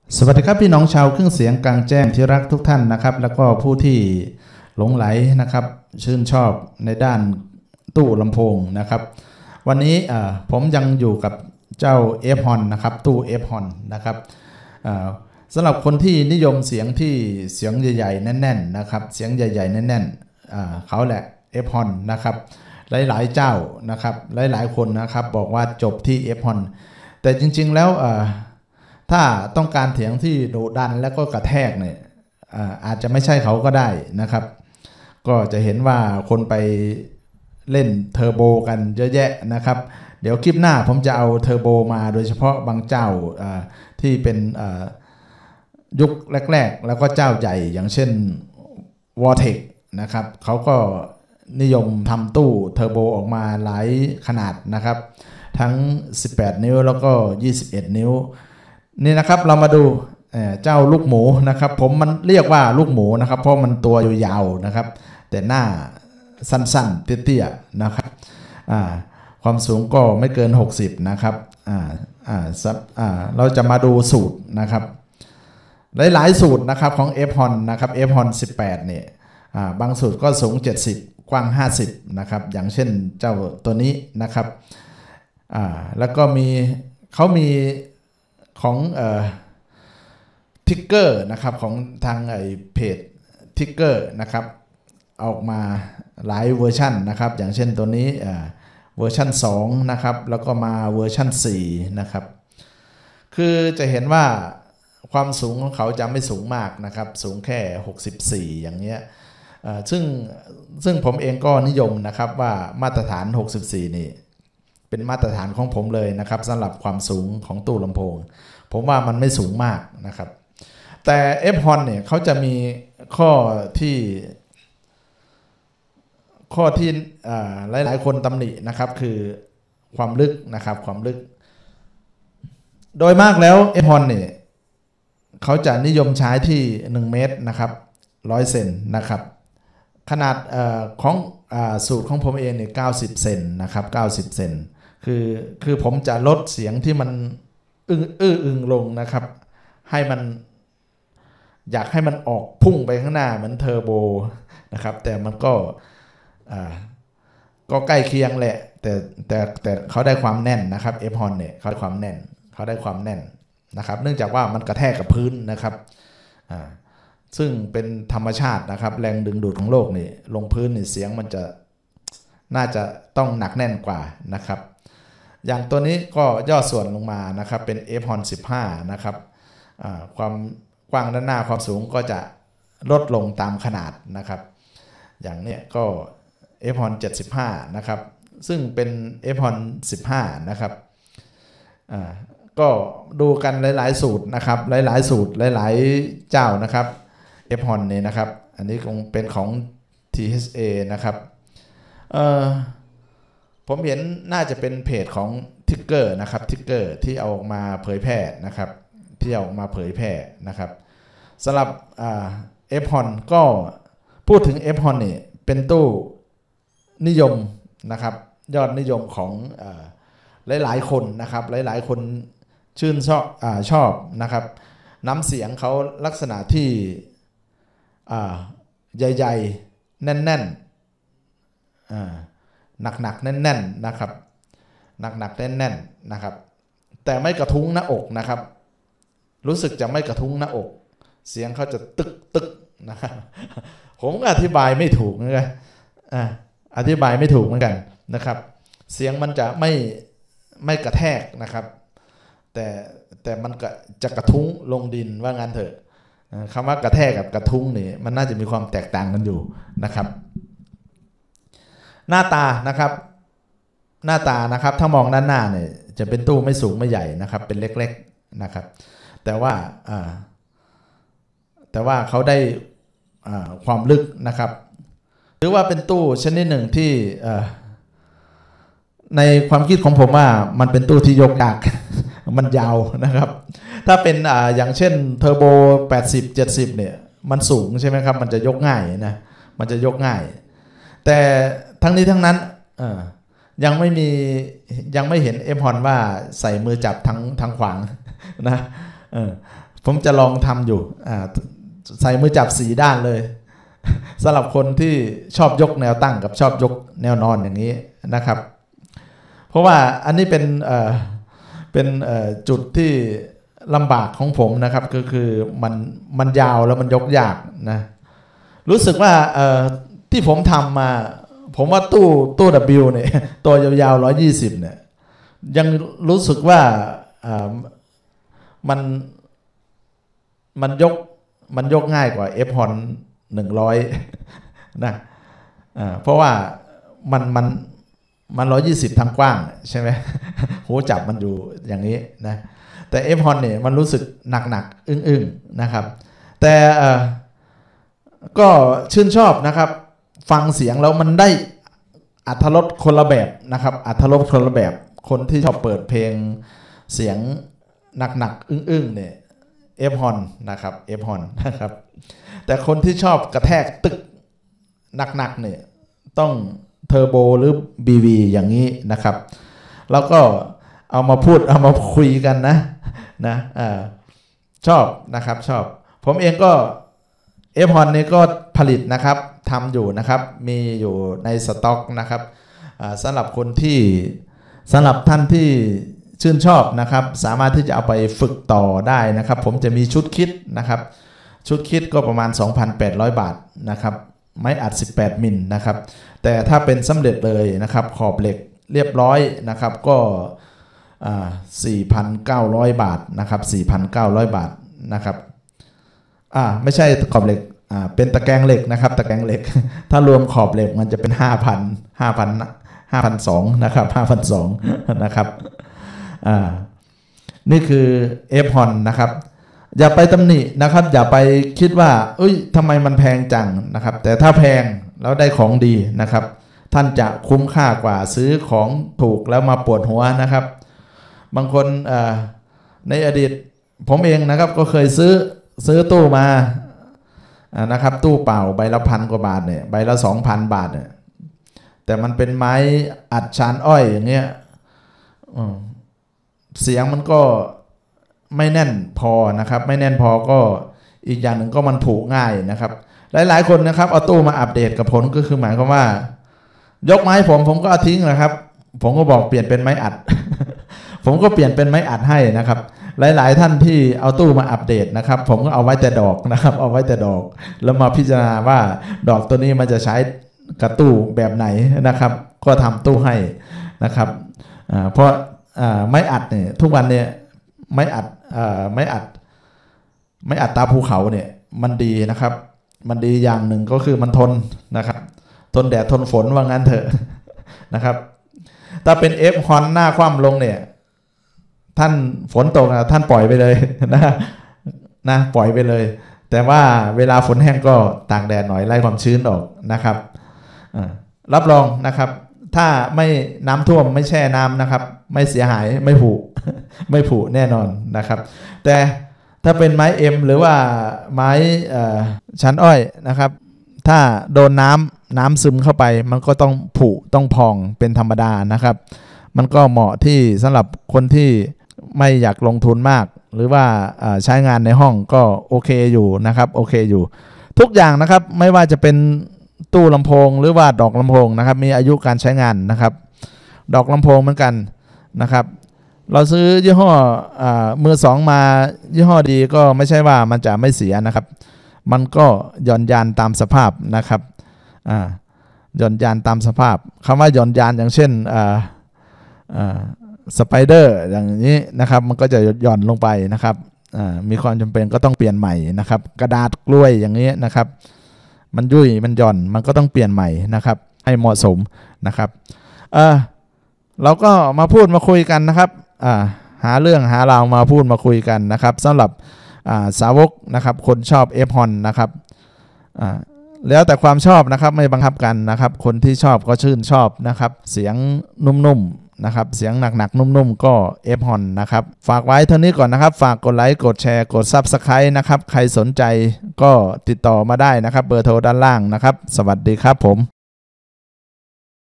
สวัสดีครับพี่น้องชาวเครื่องเสียงกลางแจ้งที่รักทุกท่านนะครับแล้วก็ผู้ที่หลงไหลนะครับชื่นชอบในด้านตู้ลำโพงนะครับวันนี้ผมยังอยู่กับเจ้า F-Hon นะครับตู้ F-Hon นะครับสำหรับคนที่นิยมเสียงที่เสียงใหญ่ๆแน่นๆนะครับเสียงใหญ่ๆแน่นๆเขาแหละ F-Hon นะครับหลายๆเจ้านะครับหลายๆคนนะครับบอกว่าจบที่ F-Hon แต่จริงๆแล้วถ้าต้องการเสียงที่ดุดันแล้วก็กระแทกเนี่ยอาจจะไม่ใช่เขาก็ได้นะครับก็จะเห็นว่าคนไปเล่นเทอร์โบกันเยอะแยะนะครับเดี๋ยวคลิปหน้าผมจะเอาเทอร์โบมาโดยเฉพาะบางเจ้าที่เป็นยุคแรกๆแล้วก็เจ้าใหญ่อย่างเช่น Vortex นะครับเขาก็นิยมทำตู้เทอร์โบออกมาหลายขนาดนะครับทั้ง18นิ้วแล้วก็21นิ้วนี่นะครับเรามาดูเจ้าลูกหมูนะครับผมมันเรียกว่าลูกหมูนะครับเพราะมันตัวยาวๆนะครับแต่หน้าสั้นๆเตี้ยๆนะครับความสูงก็ไม่เกิน60นะครับเราจะมาดูสูตรนะครับหลายๆสูตรนะครับของ F-Hon นะครับ F-Hon 18เนี่ยบางสูตรก็สูง70กว้าง50นะครับอย่างเช่นเจ้าตัวนี้นะครับแล้วก็เขามีของทิกเกอร์นะครับของทางเพจทิกเกอร์นะครับออกมาหลายเวอร์ชันนะครับอย่างเช่นตัวนี้เวอร์ชัน2นะครับแล้วก็มาเวอร์ชัน4นะครับคือจะเห็นว่าความสูงของเขาจะไม่สูงมากนะครับสูงแค่64อย่างเงี้ยซึ่งผมเองก็นิยมนะครับว่ามาตรฐาน64นี่เป็นมาตรฐานของผมเลยนะครับสำหรับความสูงของตู้ลำโพงผมว่ามันไม่สูงมากนะครับแต่ F-Hon เนี่ยเขาจะมีข้อที่หลายๆคนตำหนินะครับคือความลึกนะครับความลึกโดยมากแล้ว F-Hon เนี่ยเขาจะนิยมใช้ที่1เมตรนะครับ100เซนนะครับขนาดของสูตรของผมเองเนี่ย90เซนนะครับ90เซนคือผมจะลดเสียงที่มันอึ้งลงนะครับให้มันอยากให้มันออกพุ่งไปข้างหน้าเหมือนเทอร์โบนะครับแต่มันก็ใกล้เคียงแหละแต่เขาได้ความแน่นนะครับ F-Hon เนี่ยเขาได้ความแน่นนะครับเนื่องจากว่ามันกระแทกกับพื้นนะครับซึ่งเป็นธรรมชาตินะครับแรงดึงดูดของโลกนี่ลงพื้นนี่เสียงมันจะน่าจะต้องหนักแน่นกว่านะครับอย่างตัวนี้ก็ย่อส่วนลงมานะครับเป็น F-Hon 15นะครับความกว้างด้านหน้าความสูงก็จะลดลงตามขนาดนะครับอย่างนี้ก็ F-Hon 75นะครับซึ่งเป็น F-Hon 15นะครับก็ดูกันหลายๆสูตรนะครับหลายๆสูตรหลายๆเจ้านะครับ F-Hon นี่นะครับอันนี้คงเป็นของ THA นะครับผมเห็นน่าจะเป็นเพจของทิกเกอร์นะครับทิกเกอร์ที่เอาออกมาเผยแพร่นะครับที่เอาออกมาเผยแพร่นะครับสำหรับF-Hon ก็พูดถึง F-Hon นี่เป็นตู้นิยมนะครับยอดนิยมของหลายๆคนนะครับหลายๆคนชื่นชอบนะครับน้ำเสียงเขาลักษณะที่ใหญ่ๆแน่นๆหนักๆแน่นๆนะครับหนักๆแน่นๆนะครับแต่ไม่กระทุ้งหน้าอกนะครับรู้สึกจะไม่กระทุ้งหน้าอกเสียงเขาจะตึกนะครับผมอธิบายไม่ถูกนะครับอธิบายไม่ถูกเหมือนกันนะครับเสียงมันจะไม่กระแทกนะครับแต่มันจะกระทุ้งลงดินว่างั้นเถอะคำว่ากระแทกกับกระทุ้งนี่มันน่าจะมีความแตกต่างกันอยู่นะครับหน้าตานะครับถ้ามองด้านหน้าเนี่ยจะเป็นตู้ไม่สูงไม่ใหญ่นะครับเป็นเล็กๆนะครับแต่ว่าเขาได้ความลึกนะครับหรือว่าเป็นตู้ชนิดหนึ่งที่ในความคิดของผมว่ามันเป็นตู้ที่ยกยาก มันยาวนะครับถ้าเป็นอย่างเช่นเทอร์โบ80 70เนี่ยมันสูงใช่ไหมครับมันจะยกง่ายนะมันจะยกง่ายแต่ทั้งนี้ทั้งนั้นยังไม่เห็นF-Honว่าใส่มือจับทั้งขวางนะผมจะลองทำอยู่ใส่มือจับ4ด้านเลยสำหรับคนที่ชอบยกแนวตั้งกับชอบยกแนวนอนอย่างนี้นะครับเพราะว่าอันนี้เป็นจุดที่ลำบากของผมนะครับก็คือมันยาวแล้วมันยกยากนะรู้สึกว่าที่ผมทำมาผมว่าตู้ W เนี่ยตัวยาวๆ120เนี่ยยังรู้สึกว่ามันยกง่ายกว่า F Hon 100นะเพราะว่ามัน120ทางกว้างใช่ไหมหูจับมันอยู่อย่างนี้นะแต่ F Hon เนี่ยมันรู้สึกหนักๆอึ้งๆนะครับแต่ก็ชื่นชอบนะครับฟังเสียงแล้วมันได้อรรถรสคนละแบบนะครับอรรถรสคนละแบบคนที่ชอบเปิดเพลงเสียงหนักๆอึ้งๆเนี่ยF Hon นะครับ F Hon นะครับแต่คนที่ชอบกระแทกตึกหนักๆเนี่ยต้องเทอร์โบหรือ BV อย่างนี้นะครับแล้วก็เอามาพูดเอามาคุยกันนะชอบนะครับชอบผมเองก็ F Hon นี่ก็ผลิตนะครับทำอยู่นะครับมีอยู่ในสต็อกนะครับสำหรับท่านที่ชื่นชอบนะครับสามารถที่จะเอาไปฝึกต่อได้นะครับผมจะมีชุดคิดนะครับชุดคิดก็ประมาณ 2,800 บาทนะครับไม้อัด18มิลนะครับแต่ถ้าเป็นสำเร็จเลยนะครับขอบเหล็กเรียบร้อยนะครับก็4,900 บาทนะครับ 4,900 บาทนะครับไม่ใช่ขอบเหล็กเป็นตะแกรงเหล็กนะครับตะแกรงเหล็กถ้ารวมขอบเหล็กมันจะเป็น 5,200 นะครับ 5,200 นะครับนี่คือ F Hon นะครับอย่าไปตำหนินะครับอย่าไปคิดว่าทำไมมันแพงจังนะครับแต่ถ้าแพงแล้วได้ของดีนะครับท่านจะคุ้มค่ากว่าซื้อของถูกแล้วมาปวดหัวนะครับบางคนในอดีตผมเองนะครับก็เคยซื้อตู้มานะครับตู้เปล่าใบละ1,000 กว่าบาทเนี่ยใบละ 2,000 บาทเนี่ยแต่มันเป็นไม้อัดชานอ้อยอย่างเงี้ยเสียงมันก็ไม่แน่นพอนะครับไม่แน่นพอก็อีกอย่างหนึ่งก็มันผุง่ายนะครับหลายๆคนนะครับเอาตู้มาอัปเดตกับผมก็คือหมายความว่ายกไม้ผมก็เอาทิ้งนะครับผมก็บอกเปลี่ยนเป็นไม้อัด ผมก็เปลี่ยนเป็นไม้อัดให้นะครับหลายๆท่านที่เอาตู้มาอัปเดตนะครับผมก็เอาไว้แต่ดอกนะครับเอาไว้แต่ดอกแล้วมาพิจารณาว่าดอกตัวนี้มันจะใช้กับตู้แบบไหนนะครับก็ทำตู้ให้นะครับเพราะไม้อัดเนี่ยทุกวันเนี่ยไม้อัดตาภูเขาเนี่ยมันดีนะครับมันดีอย่างหนึ่งก็คือมันทนนะครับทนแดดทนฝนว่างั้นเถอะนะครับถ้าเป็น F Hon หน้าคว่ำลงเนี่ยท่านฝนตกท่านปล่อยไปเลยนะปล่อยไปเลยแต่ว่าเวลาฝนแห้งก็ตากแดดหน่อยไล่ความชื้นออกนะครับรับรองนะครับถ้าไม่น้ำท่วมไม่แช่น้ำนะครับไม่เสียหายไม่ผุแน่นอนนะครับแต่ถ้าเป็นไม้เอ็มหรือว่าไม้ชั้นอ้อยนะครับถ้าโดนน้ำซึมเข้าไปมันก็ต้องผุต้องพองเป็นธรรมดานะครับมันก็เหมาะที่สำหรับคนที่ไม่อยากลงทุนมากหรือว่าใช้งานในห้องก็โอเคอยู่นะครับโอเคอยู่ทุกอย่างนะครับไม่ว่าจะเป็นตู้ลำโพงหรือว่าดอกลำโพงนะครับมีอายุการใช้งานนะครับดอกลำโพงเหมือนกันนะครับเราซื้อยี่ห้อมือสองมายี่ห้อดีก็ไม่ใช่ว่ามันจะไม่เสียนะครับมันก็หย่อนยานตามสภาพนะครับหย่อนยานตามสภาพคำว่าหย่อนยานอย่างเช่นสไปเดอร์อย่างนี้นะครับมันก็จะหย่อนลงไปนะครับมีความจำเป็นก็ต้องเปลี่ยนใหม่นะครับกระดาษกล้วยอย่างนี้นะครับมันยุ่ยมันหย่อนมันก็ต้องเปลี่ยนใหม่นะครับให้เหมาะสมนะครับเราก็มาพูดมาคุยกันนะครับหาเรื่องหาราวมาพูดมาคุยกันนะครับสำหรับสาวกนะครับคนชอบ F Hon นะครับแล้วแต่ความชอบนะครับไม่บังคับกันนะครับคนที่ชอบก็ชื่นชอบนะครับเสียงนุ่มๆนะครับเสียงหนักๆนุ่มๆก็ F Hon นะครับฝากไว้เท่านี้ก่อนนะครับฝากกดไลค์กดแชร์กด Subscribe นะครับใครสนใจก็ติดต่อมาได้นะครับเบอร์โทรด้านล่างนะครับสวัสดีครับผม